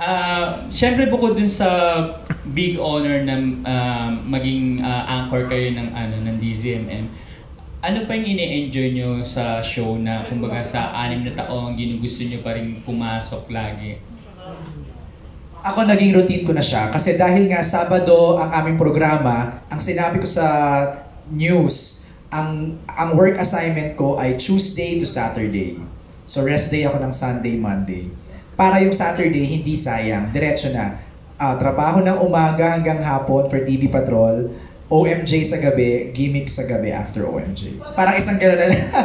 Siyempre bukod dun sa big honor na maging anchor kayo ng DZMM, ano pa yung ine-enjoy nyo sa show na kumbaga sa 6 na taong ginugusto nyo pa rin pumasok lagi? Ako naging routine ko na siya kasi dahil nga Sabado ang aming programa, ang sinabi ko sa news, ang work assignment ko ay Tuesday to Saturday. So rest day ako ng Sunday, Monday. Para yung Saturday, hindi sayang. Diretso na. Trabaho ng umaga hanggang hapon for TV Patrol, OMJ sa gabi, gimmick sa gabi after OMJ. So, parang isang gano'n na lang.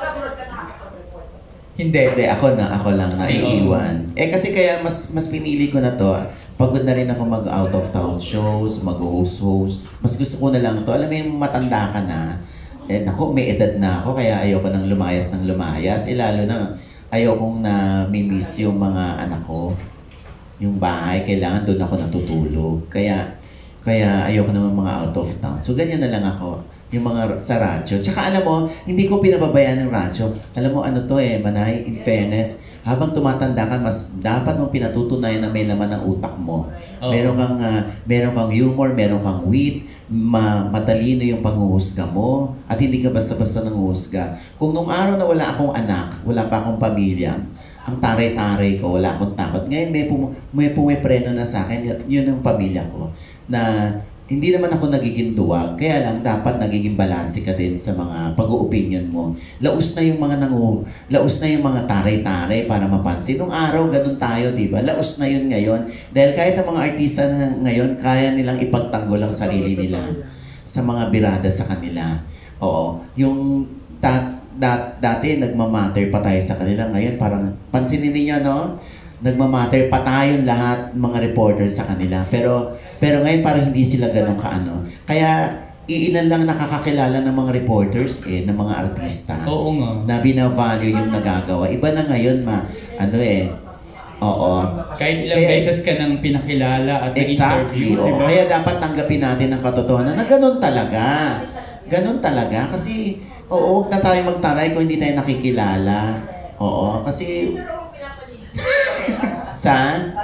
Hindi, ako lang naiiwan. Kasi kaya mas pinili ko na to. Pagod na rin ako mag-out of town shows, mag-host. Mas gusto ko na lang to. Alam mo yung matanda ka na. May edad na ako, kaya ayoko nang lumayas. Lalo na ayokong na-miss yung mga anak ko. Yung bahay, kailangan doon ako natutulog. Kaya ayoko naman mga out of town. So ganyan na lang ako. Yung mga sa radyo. Tsaka alam mo, hindi ko pinababayaan ng radyo. Alam mo ano to Manay, in fairness, habang tumatanda ka, mas dapat mong pinatutunayan na may laman ng utak mo. Oh. Meron kang humor, meron kang wit, matalino yung panghuhusga mo, at hindi ka basta-basta nanguhusga. Kung nung araw na wala akong anak, wala pa akong pamilya, ang taray-taray ko, wala akong takot. Ngayon may pumipreno na sa akin, at yun ang pamilya ko, na hindi naman ako nagiging duwag, kaya lang dapat nagiging balanse ka din sa mga pag-o-opinion mo. Laos na yung mga taray-taray para mapansin. Nung araw, ganun tayo, di ba? Laos na yun ngayon. Dahil kahit ang mga artista na ngayon, kaya nilang ipagtanggol ang sarili nila sa mga birada sa kanila. Oo. Yung dati, nagmamatter pa tayo sa kanila. Ngayon, parang, pansinin niyo, no? Nagmamatter pa tayong lahat, mga reporter sa kanila. Pero ngayon parang hindi sila ganun kaano. Kaya iilan lang nakakakilala ng mga reporters ng mga artista. Oo nga. Na binavalue yung nagagawa. Iba na ngayon Oo. Kahit ilang beses ka nang pinakilala at exactly, interview. Diba? Kaya dapat tanggapin natin ang katotohanan na ganun talaga. Ganun talaga. Kasi, huwag na tayo magtaray kung hindi tayo nakikilala. Oo, kasi... Saan?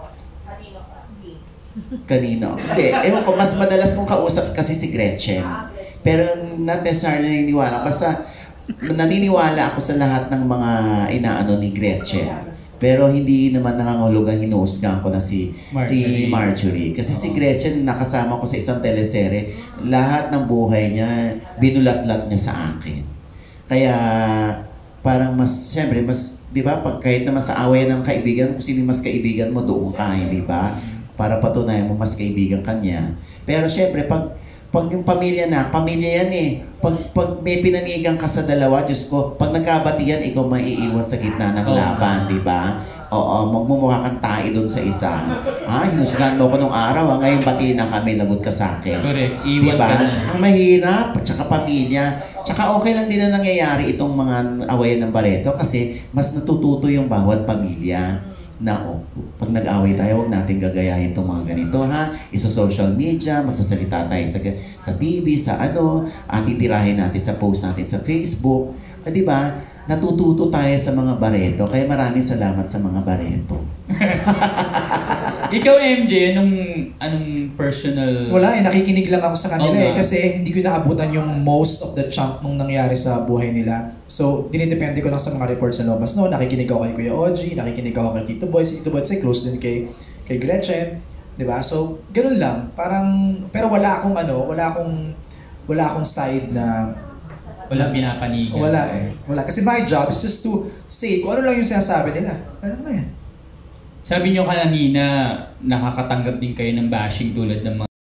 Kanino? Hindi. Ewan ko, mas madalas kong kausap kasi si Gretchen. Pero not necessarily naniniwala. Basta naniniwala ako sa lahat ng mga inaano ni Gretchen. Pero hindi naman nangangahulugang hinuhusgahan ko na si Marjorie. Kasi si Gretchen, nakasama ko sa isang teleserye. Lahat ng buhay niya, binulat-lat niya sa akin. Kaya parang siyempre, di ba, kahit naman sa away ng kaibigan, kung sino mas kaibigan mo, doon ka, di ba? Para patunayan mo mas kaibigan kanya. Pero syempre, pag yung pamilya yan Pag may pinanigang ka sa dalawa, Diyos ko, pag nagkabatian, ikaw maiiwan sa gitna ng laban, di ba? Oo, magmumukha kang tae doon sa isa. Hinusgahan mo ko nung araw, ngayon bati na kami, lagot ka sa akin. Correct, iwan ka na. Ang mahirap, tsaka pamilya. Tsaka okay lang din na nangyayari itong mga awayan ng Barreto kasi mas natututo yung bawat pamilya na pag nag-away tayo, huwag natin gagayahin itong mga ganito, Isa-social media, magsasalita tayo sa TV, at titirahin natin sa post natin sa Facebook. Di ba? Natututo tayo sa mga Barreto, kaya maraming salamat sa mga Barreto. Ikaw, MJ, anong personal... Wala nakikinig lang ako sa kanila kasi hindi ko naabutan yung most of the chunk nung nangyari sa buhay nila. So, dinidepende ko lang sa mga reports sa Lobas. Nakikinig ako kay Kuya Oji, nakikinig ako kay Tito Boy. Si Tito Boy close din kay Gretchen. Diba? So, ganun lang. Pero wala akong side na... Wala pinapanigan. Wala. Kasi my job is just to say kung ano lang yung sinasabi nila. Ano na yan? Sabi nyo kanina, nakakatanggap din kayo ng bashing tulad ng mga